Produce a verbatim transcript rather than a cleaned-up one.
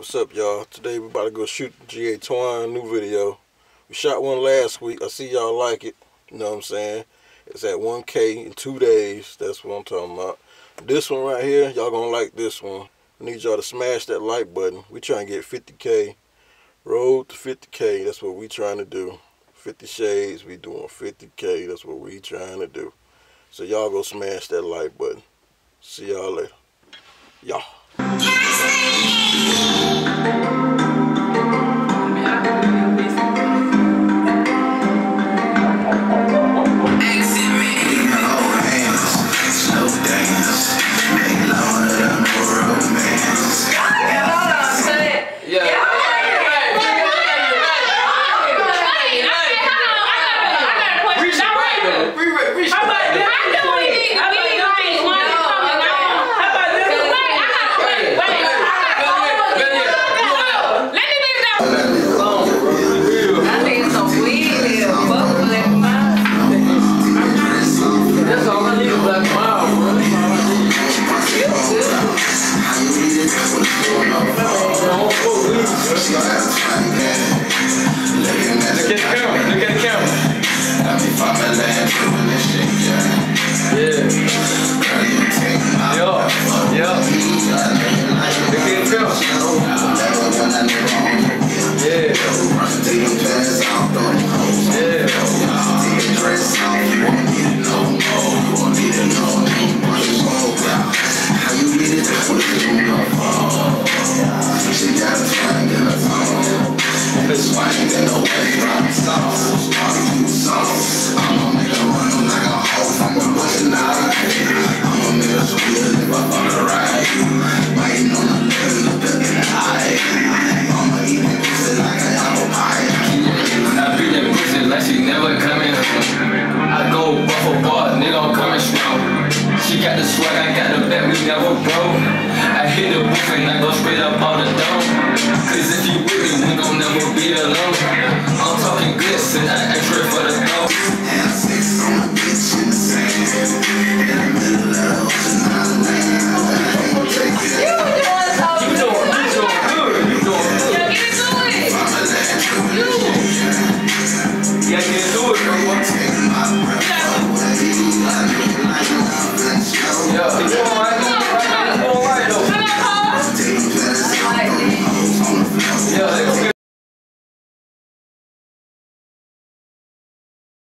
What's up, y'all? Today we about to go shoot G A Twine new video. We shot one last week. I see y'all like it. You know what I'm saying? It's at one K in two days. That's what I'm talking about. This one right here, y'all gonna like this one. I need y'all to smash that like button. We trying to get fifty K. Road to fifty K. That's what we trying to do. fifty shades. We doing fifty K. That's what we trying to do. So y'all go smash that like button. See y'all later. Y'all. She got the swag, I got the back, we never broke. I hit the booth and I go straight up on the dome. Cause if you with me, we gon' never be alone. I'm talking glitz and I ain't trip for